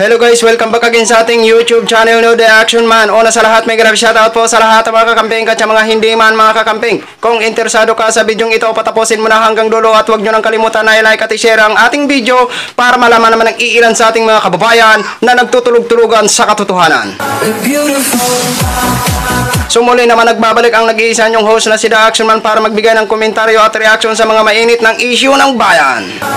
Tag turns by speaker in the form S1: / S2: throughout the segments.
S1: Hello guys, welcome back again sa ating YouTube channel no, The Action Man. Una sa lahat, may grabe shoutout po sa lahat ng mga kakamping at sa mga hindi man mga kakamping. Kung interesado ka sa bidyong ito, patapusin mo na hanggang dulo at huwag nyo nang kalimutan na i-like at i-share ang ating video para malaman naman ng iilan sa ating mga kababayan na nagtutulog-tulugan sa katotohanan. So muli naman nagbabalik ang nag-iisa nyong host na si The Action Man para magbigay ng komentaryo at reaction sa mga mainit ng issue ng bayan.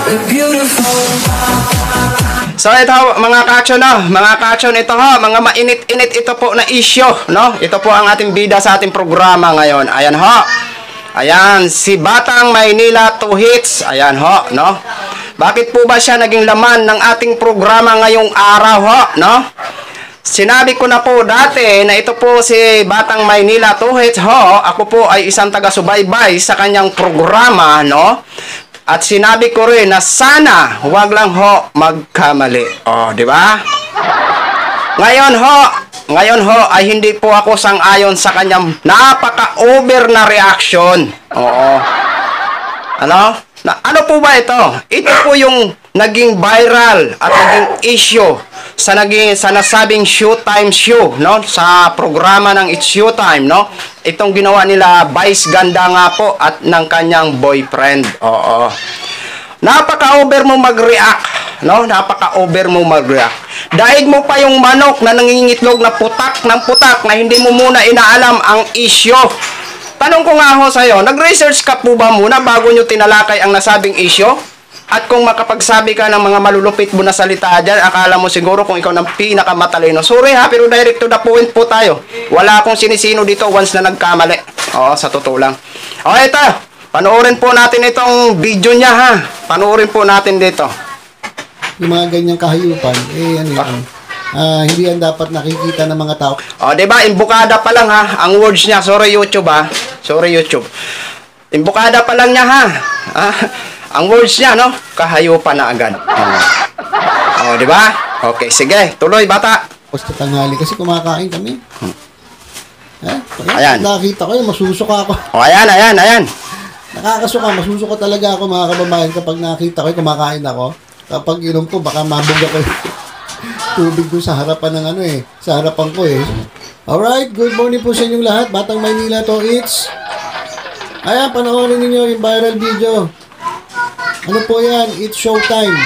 S1: So ito mga ka-action ito mga mainit-init ito po na issue, no? Ito po ang ating bida sa ating programa ngayon. Ayan ho. Ayan, si Batang Maynila 2 hits. Ayan ho, no? Bakit po ba siya naging laman ng ating programa ngayong araw ho, no? Sinabi ko na po dati na ito po si Batang Maynila 2 hits ho. Ako po ay isang taga-subaybay sa kanyang programa, no? At sinabi ko rin na sana huwag lang ho magkamali. Oh, di ba? Ngayon ho ay hindi po ako sang-ayon sa kanyang napaka-over na reaction. Oo. Ano po ba ito? Ito po yung naging viral at naging issue sa nasabing Showtime show, no? Sa programa ng It's Showtime, no? Itong ginawa nila Vice Ganda nga po at ng kanyang boyfriend. Oo. Napaka-over mo mag-react, no? Napaka-over mo mag-react. Daig mo pa yung manok na nangingitlog na putak ng putak na hindi mo muna inaalam ang issue. Tanong ko nga ho sa'yo, nag-research ka po ba muna bago nyo tinalakay ang nasabing issue? At kung makapagsabi ka ng mga malulupit mo na salita dyan, akala mo siguro kung ikaw ng pinakamatalino. Sorry ha, pero direct to the point po tayo. Wala akong sinisino dito once na nagkamali. Oo, sa totoo lang. O, ito. Panoorin po natin itong video niya ha. Panoorin po natin dito.
S2: Yung mga ganyang kahayupan, hindi yan dapat nakikita ng mga tao.
S1: O, diba? Imbukada pa lang ha. Ang words niya. Sorry YouTube ha. Sorry YouTube. Imbukada pa lang niya ha. Ang words niya, no? Kahayupan na agad. Oh, di ba? Okay, sige. Tuloy, bata.
S2: Basta tanghali kasi kumakain kami.
S1: Ayan.
S2: Nakakita ko yun, masusuka ako.
S1: Oh, ayan.
S2: Nakakasuka, masusuka talaga ako mga kababayan kapag nakita ko, kumakain ako. Kapag inom ko, baka mabog ako tubig ko sa harapan ng sa harapan ko Alright, good morning po sa inyong lahat. Batang Maynila to, it's. Ayan, panoorin ninyo yung viral video. Ano po yan? It's Showtime.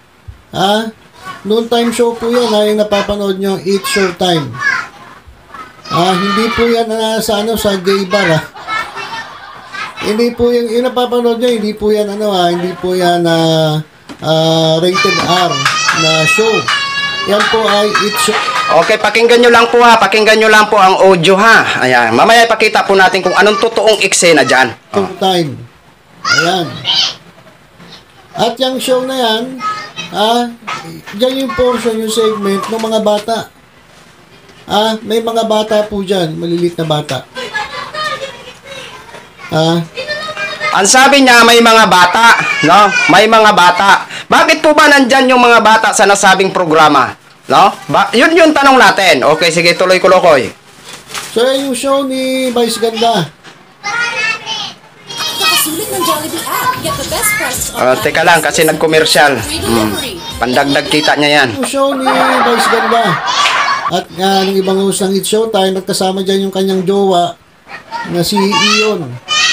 S2: Noon time show po yan. Yung napapanood nyo, It's Showtime. Hindi po yan sa gay bar. Hindi po yung napapanood nyo, hindi po yan hindi po yan rated R na show. Yan po ay It's Show.
S1: Okay, pakinggan nyo lang po ha. Pakinggan nyo lang po ang audio ha. Ayan. Mamaya ipakita po natin kung anong totoong eksena dyan.
S2: Showtime. Ayan. At yung show na yan, dyan yung portion, yung segment ng mga bata. May mga bata po dyan, malilit na bata.
S1: Ang sabi niya, may mga bata, no? May mga bata. Bakit po ba nandyan yung mga bata sa nasabing programa? No? Yun yung tanong natin. Okay, sige, tuloy ko, Lokoy.
S2: So, yung show ni Vice Ganda.
S1: Teka lang, kasi nag-commercial. Pandagdag kita niya yan.
S2: Yung show ni Vice Ganda. At ng ibang host ng It's Showtime, nagkasama dyan yung kanyang jowa na si Ion.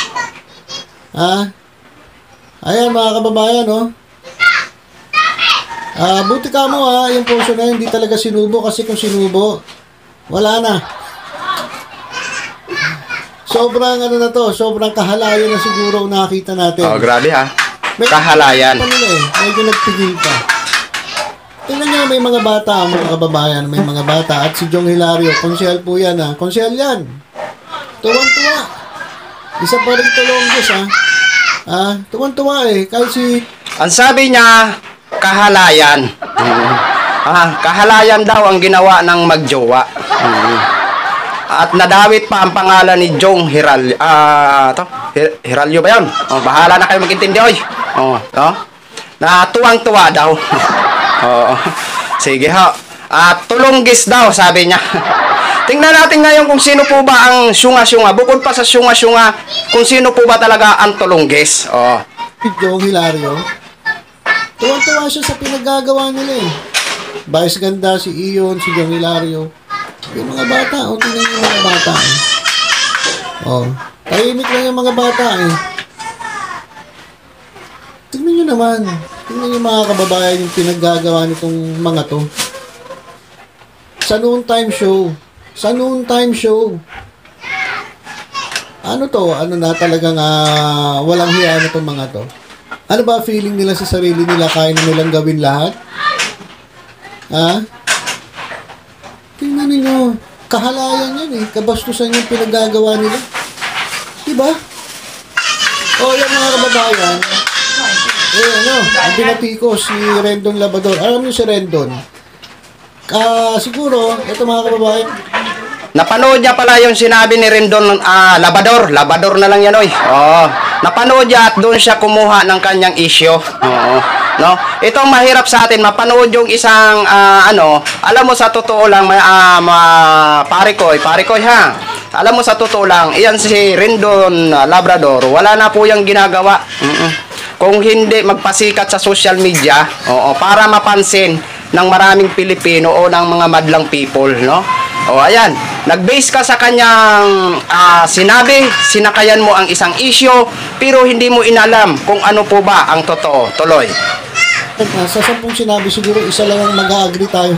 S2: Ayan mga kababayan, buti ka mo yung portion na hindi talaga sinubo kasi kung sinubo, wala na. Sobrang sobrang kahalayan na siguro nakita natin.
S1: Oh, grabe ha. Kahalayan.
S2: Medyo nagpigil pa. Tingnan nyo, may mga bata, mga kababayan, may mga bata. At si Jong Hilario, konsyel po yan konsyel yan. Tuwan-tuwa. Isa pa rin tulonggos tuwan-tuwa Kahit si...
S1: Ang sabi niya, kahalayan. Kahalayan daw ang ginawa ng magjowa. At nadawit pa ang pangalan ni Jong Hiralyo. Hiralyo ba yun? Bahala na kayo mag-intindi, oy. Na tuwang-tuwa daw. Sige ho. Tulunggis daw, sabi niya. Tingnan natin ngayon kung sino po ba ang syunga-syunga. Bukod pa sa syunga-syunga, kung sino po ba talaga ang tulunggis.
S2: Jong Hilario. Tuwan-tuwa siya sa pinagagawa nila Vice Ganda, si Ion, si John Hilario. Yung mga bata, tingnan yung mga bata. Tahimik lang yung mga bata Tingnan nyo naman. Tingnan yung mga kababayan yung pinaggagawa nitong mga to. Sa noontime show. Ano to? Ano na talagang walang hiya na itong mga to? Ano ba feeling nila sa sarili nila? Kaya na nilang gawin lahat? Tingnan ninyo. Kahalayan yan Kabastusan yung pinaggagawa nila. Diba? Yung mga kababayan, ang pinatikos si Rendon Labrador. Alam niyo si Rendon? Siguro, ito mga kababayan,
S1: napanood niya pala yung sinabi ni Rendon Labrador. Labrador na lang yan, oy. Napanood niya at doon siya kumuha ng kanyang issue. No? Itong mahirap sa atin, mapanood yung isang alam mo sa totoo lang, pare ko ha. Alam mo sa totoo lang, iyan si Rendon Labrador, wala na po yung ginagawa. Kung hindi magpasikat sa social media, para mapansin ng maraming Pilipino o ng mga madlang people, no? Ayan, nag-base ka sa kanyang sinabi, sinakayan mo ang isang issue, pero hindi mo inalam kung ano po ba ang totoo. Tuloy.
S2: Sa 10 sinabi, siguro isa lang ang mag-agree tayo.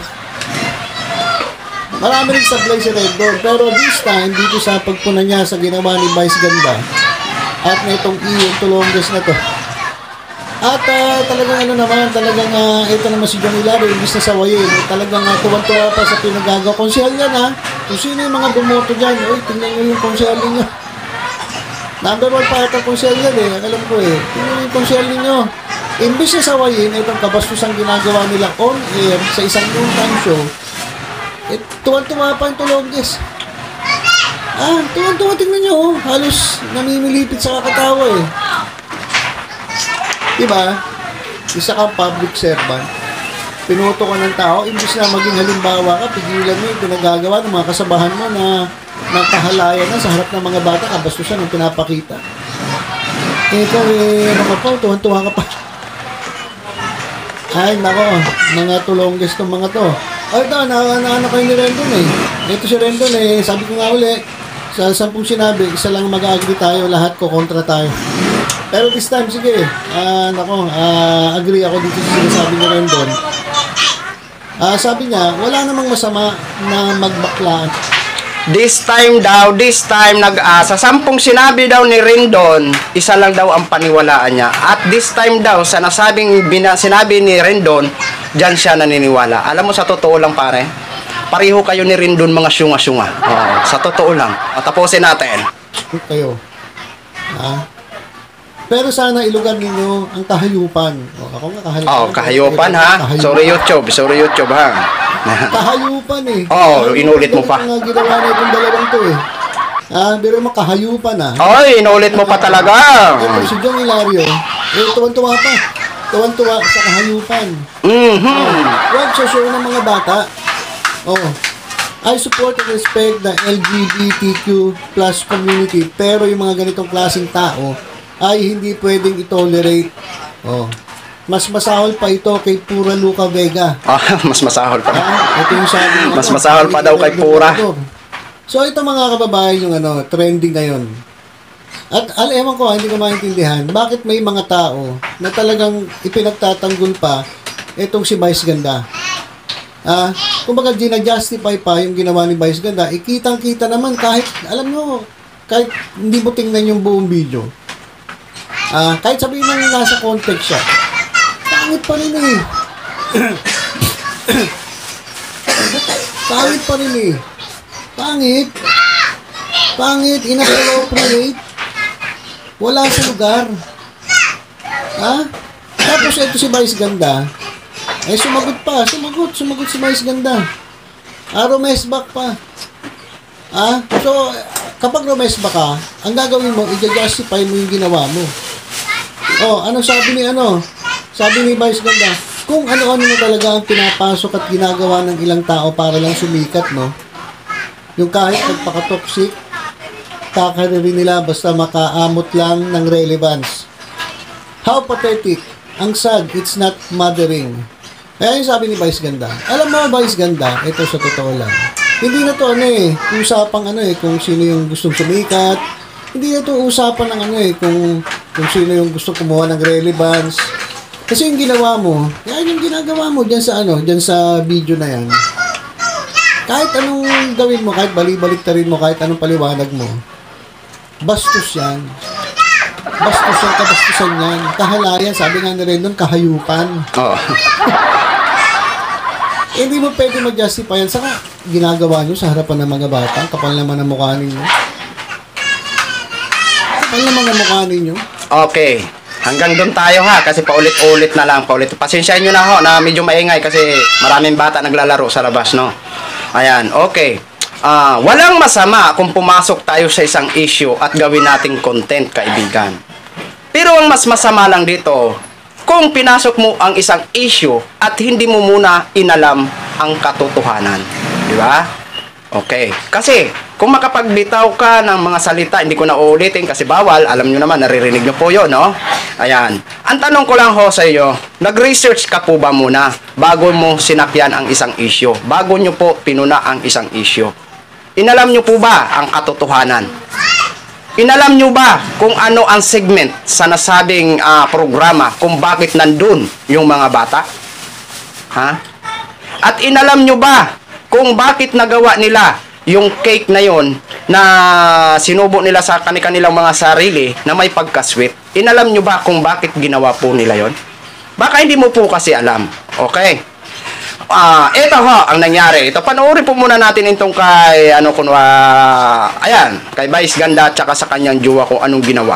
S2: Marami rin sablay si Rendon, pero this time, dito sa pagpuna niya sa ginawa ni Vice Ganda, at na itong Iyon Tulonges na to. At talagang ito naman si John Hilario, imbis na sawayin, talagang tuwan-tuwa pa sa pinagagawa. Konsehal yan kung sino yung mga bumoto dyan, tingnan nyo yung konsehal ninyo. Number 1 pa ito konsehal yan alam ko tingnan nyo yung konsehal ninyo. Imbis na sawayin, itong kabastusang ginagawa nila on air sa isang noontime show, tuwan-tuwa pa yung Tulonges. Tuwan-tuwa, tingnan nyo halos namimilipit sa kakatawa Diba? Isa kang public servant, pinuto ka ng tao, imbis na maging halimbawa ka, pigilan mo yung pinagagawa ng mga kasabahan mo na nakahalayan na sa harap ng mga bata, kabastusan ang pinapakita. Ikaw tuwan-tuwa ka pa. Ay, nako, mga Tulonges tong mga to. Ito, naano kayo ni Rendon Ito si Rendon sabi ko nga uli, sa 10 sinabi, isa lang mag-agree tayo, lahat ko kontra tayo. Pero this time, sige, agree ako dito sa sinasabi ni Rendon. Sabi niya, wala namang masama na magbaklaan.
S1: This time, sa 10 sinabi daw ni Rendon, isa lang daw ang paniwalaan niya. At this time daw, sa sinabi ni Rendon, diyan siya naniniwala. Alam mo, sa totoo lang pare, pareho kayo ni Rendon mga syunga-syunga. Sa totoo lang. Tapusin natin.
S2: Kayo. Pero sana ilugan ninyo ang kahayupan. Ako nga kahayupan.
S1: Kahayupan ha. Sorry YouTube ha.
S2: Kahayupan
S1: inulit mo pa.
S2: Ang ginawa na itong dalawang to pero kahayupan
S1: inulit mo pa talaga.
S2: Ito si John Hilario, tuwan-tuwa pa. Tuwan-tuwa sa kahayupan. Huwag sa show ng mga bata. I support and respect the LGBTQ plus community, pero yung mga ganitong klaseng tao ay hindi pwedeng i-tolerate. Mas masahol pa ito kay Pura Luca Vega.
S1: Mas masahol pa.
S2: Ito yung sabi
S1: mas masahol pa daw kay Pura.
S2: So ito mga kababayan yung trending ngayon. At ewan ko, hindi ko maintindihan bakit may mga tao na talagang ipinagtatanggol pa itong si Vice Ganda. Kumbaga gina-justify pa yung ginawa ni Vice Ganda. Kitang-kita naman kahit, alam nyo, kahit hindi mo tingnan yung buong video. Kahit sabihin mo nasa context siya, pangit pa rin pangit pa rin pangit, inappropriate, wala sa lugar. Tapos ito si Vice Ganda, sumagot si Vice Ganda. Resbak pa. So, kapag Resbak ka, ang gagawin mo, i-justify mo yung ginawa mo. Ano sabi ni Vice Ganda, kung ano-ano na talaga ang pinapasok at ginagawa ng ilang tao para lang sumikat, no? Yung kahit magpaka-toxic, kakaririn nila basta makaamot lang ng relevance. How pathetic. Ang sad, it's not mothering. Kaya yung sabi ni Vice Ganda, alam mo, Vice Ganda, ito sa totoo lang, hindi na to usapang kung sino yung gustong sumikat, hindi na to usapan ng kung sino yung gustong kumuha ng relevance. Kasi yung ginawa mo, yan yung ginagawa mo dyan sa video na yan. Kahit anong gawin mo, kahit balik-baliktarin mo, kahit anong paliwanag mo, bastos yan. Bastos yan, kabastusan yan. Kahalayan, sabi nga na rin doon, kahayupan.
S1: Oh.
S2: Hindi mo pwede mag-justify yan. Saka, ginagawa nyo sa harapan ng mga bata. Kapal naman ang mukha ninyo. Kapal naman ang mukha ninyo.
S1: Okay. Hanggang doon tayo ha. Kasi paulit-ulit na lang. Pasensyahin nyo na ho na medyo maingay kasi maraming bata naglalaro sa labas, no? Ayan. Okay. Walang masama kung pumasok tayo sa isang issue at gawin nating content, kaibigan. Pero ang mas masama lang dito, kung pinasok mo ang isang issue at hindi mo muna inalam ang katotohanan. Di ba? Okay. Kasi, kung makapagbitaw ka ng mga salita, hindi ko na uulitin kasi bawal, alam nyo naman, naririnig nyo po yun, no? Ayan. Ang tanong ko lang ho sa iyo, nag-research ka po ba muna bago mo sinakyan ang isang issue? Bago nyo po pinuna ang isang issue? Inalam nyo po ba ang katotohanan? Inalam nyo ba kung ano ang segment sa nasabing programa kung bakit nandun yung mga bata? Ha? At inalam nyo ba kung bakit nagawa nila yung cake na yon na sinubo nila sa kanilang mga sarili na may pagka-sweet? Inalam nyo ba kung bakit ginawa po nila yon? Baka hindi mo po kasi alam. Okay? Ito ho ang nangyari. Ito, panoorin po muna natin itong kay ayan, kay Vice Ganda at saka sa kanyang jowa kung anong ginawa.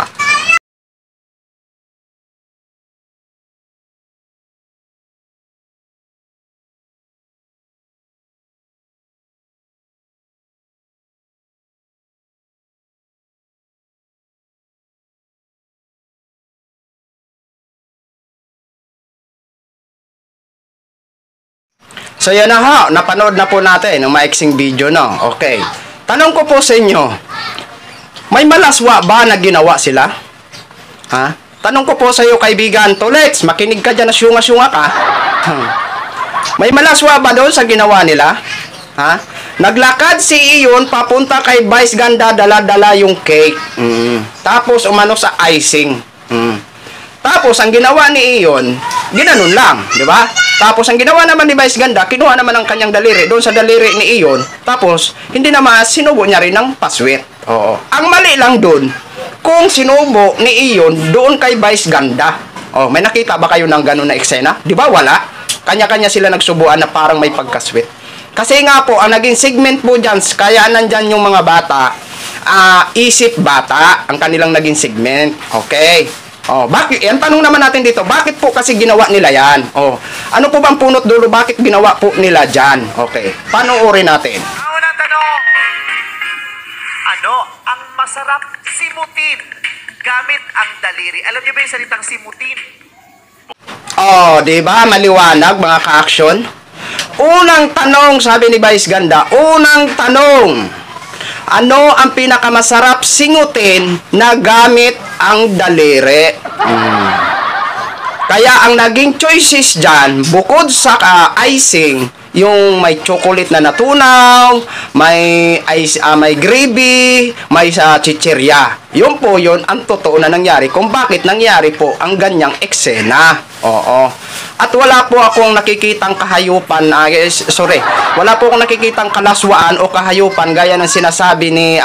S1: So yan na ho, napanood na po natin ang maiksing video, no? Okay. Tanong ko po sa inyo, may malaswa ba na ginawa sila? Ha? Tanong ko po sa iyo, kaibigan, Tolex, makinig ka dyan na syunga-syunga ka. May malaswa ba doon sa ginawa nila? Ha? Naglakad si Iyon papunta kay Vice Ganda, dala-dala yung cake. Tapos umano sa icing. Tapos ang ginawa ni Iyon, ginanon lang, di ba? Tapos ang ginawa naman ni Vice Ganda, kinuha naman ang kanyang daliri doon sa daliri ni Iyon. Tapos hindi naman sinubo niya rin ng paswit. Oo. Ang mali lang doon, kung sinubo ni Iyon doon kay Vice Ganda. Oh, may nakita ba kayo ng ganun na eksena? Di ba wala? Kanya-kanya sila nagsubuan na parang may pagkaswit. Kasi nga po, ang naging segment po dyan, kaya nandyan yung mga bata, isip bata, ang kanilang naging segment. Okay. Oh, bakit? Yan tanong naman natin dito. Bakit po kasi ginawa nila yan? Oh, ano po bang punot dulo? Bakit ginawa po nila dyan? Okay. Panoorin natin.
S3: Ang unang tanong, ano ang masarap simutin gamit ang daliri? Alam niyo ba yung salitang simutin?
S1: Oh, di ba? Maliwanag, mga ka-action. Unang tanong, sabi ni Vice Ganda, unang tanong, ano ang pinakamasarap singutin na gamit ang daliri? Kaya ang naging choices dyan, bukod sa icing, yung may chocolate na natunaw, may gravy, may chichirya. Yun po yun ang totoo na nangyari kung bakit nangyari po ang ganyang eksena. Oo. At wala po akong nakikitang kahayupan, wala po akong nakikitang kalaswaan o kahayupan gaya ng sinasabi ni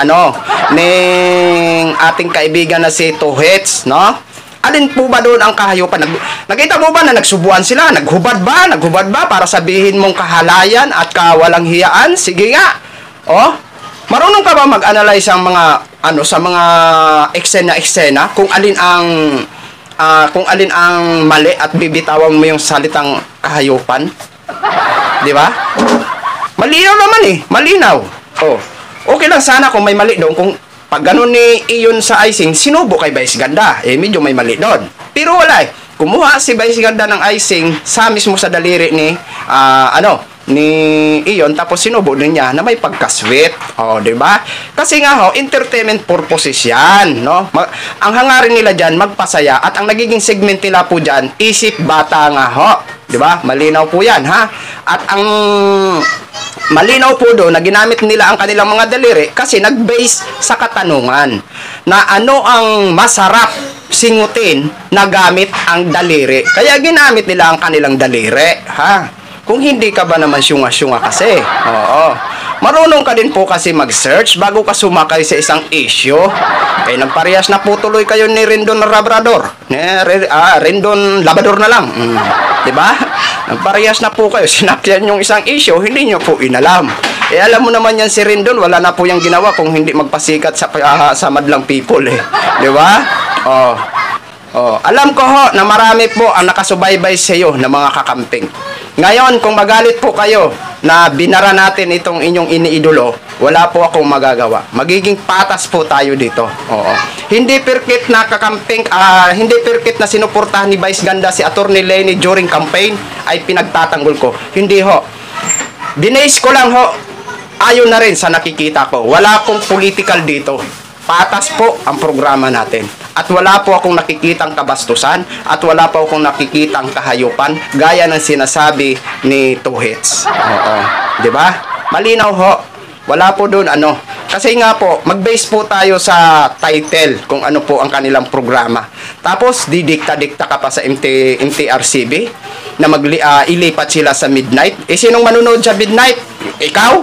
S1: ating kaibigan na si Tuhits, no? Alin po ba doon ang kahayupan? Nakita mo ba na nagsubuan sila? Naghubad ba para sabihin mong kahalayan at kawalang hiyaan? Sige nga. Oh, marunong ka ba mag-analyze ang sa mga eksena kung alin ang mali at bibitawan mo yung salitang kahayupan? Di ba? Malinaw naman eh. Malinaw. Oh. Okay lang sana kung may mali doon. Kung pag ganun ni Iyon sa icing, sinubo kay Vice Ganda. Medyo may mali doon. Pero wala eh. Kumuha si Vice Ganda ng icing sa mismo sa daliri ni Iyon, tapos sinubo din niya na may pagka-sweet. Oh, di ba? Kasi nga entertainment purposes yan, no? Ang hangarin nila diyan magpasaya at ang nagiging segment nila po diyan, isip bata nga Di ba? Malinaw po yan, ha? At ang malinaw po doon na ginamit nila ang kanilang mga daliri kasi nag-base sa katanungan na ano ang masarap singutin na gamit ang daliri. Kaya ginamit nila ang kanilang daliri, ha? Kung hindi ka ba naman syunga-syunga kasi. Oo. Marunong ka din po kasi mag-search bago ka sumakay sa isang issue. Eh, nagparehas na po tuloy kayo ni Rendon Labrador. Rendon Labrador na lang. Diba? Nagparehas na po kayo. Sinakyan yung isang issue, hindi nyo po inalam. Eh, alam mo naman yan si Rendon, wala na po yung ginawa kung hindi magpasikat sa madlang people eh. Diba? Oh. Oh, alam ko ho na marami po ang nakasubaybay sa iyo na mga kakamping. Ngayon, kung magalit po kayo na binara natin itong inyong iniidolo, wala po akong magagawa. Magiging patas po tayo dito. Oo. Hindi perkit na kakamping, hindi perkit na sinuportahan ni Vice Ganda si Attorney Lenny during campaign ay pinagtatanggol ko. Hindi ho. Dinase ko lang ho. Ayon na rin sa nakikita ko. Wala akong political dito. Patas po ang programa natin. At wala po akong nakikitang kabastusan at wala po akong nakikitang kahayupan gaya ng sinasabi ni Tuhits. Oo. 'Di ba? Malinaw ho. Wala po doon ano. Kasi nga po, mag-base po tayo sa title kung ano po ang kanilang programa. Tapos didikta-dikta ka pa sa MTRCB na ilipat sila sa midnight. Eh sinong manonood sa midnight? Ikaw?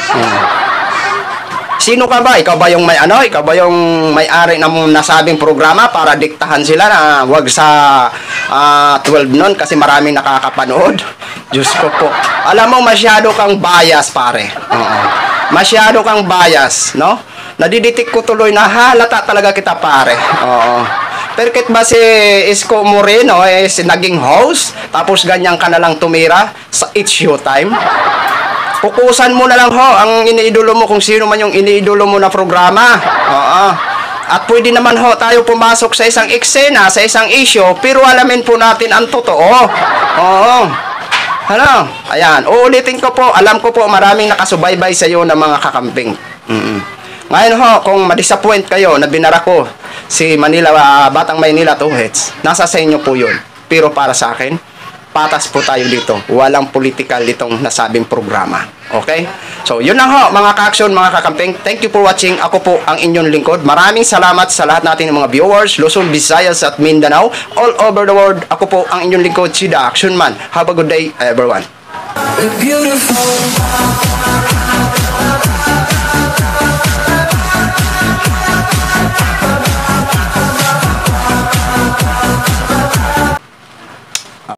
S1: Sino ka ba? Ikaw ba yung ikaw ba yung may-ari ng nasabing programa para diktahan sila na wag sa 12 noon kasi maraming nakakapanood? Diyos ko po. Alam mo, masyado kang bias, pare. Masyado kang bias, no? Nadiditik ko tuloy na halata talaga kita, pare. Oo. Perket ba si Isko Moreno naging host tapos ganyan ka na lang tumira sa It's Showtime? Pukusan mo na lang ho ang iniidolo mo kung sino man yung iniidolo mo na programa. Oo. At pwede naman ho tayo pumasok sa isang eksena, sa isang issue, pero alamin po natin ang totoo. Oo. Ano? Ayan. Uulitin ko po, alam ko po maraming nakasubaybay sa iyo na mga kakamping. Ngayon ho, kung ma-disappoint kayo na binara ko si Batang Maynila Tuhits, nasa sa inyo po yun. Pero para sa akin, patas po tayo dito. Walang political itong nasabing programa. Okay? So, yun lang ho, mga ka-action, mga kakamping. Thank you for watching. Ako po ang inyong lingkod. Maraming salamat sa lahat natin ng mga viewers, Luzon, Visayas, at Mindanao. All over the world, ako po ang inyong lingkod, si The Action Man. Have a good day, everyone.
S4: Beautiful.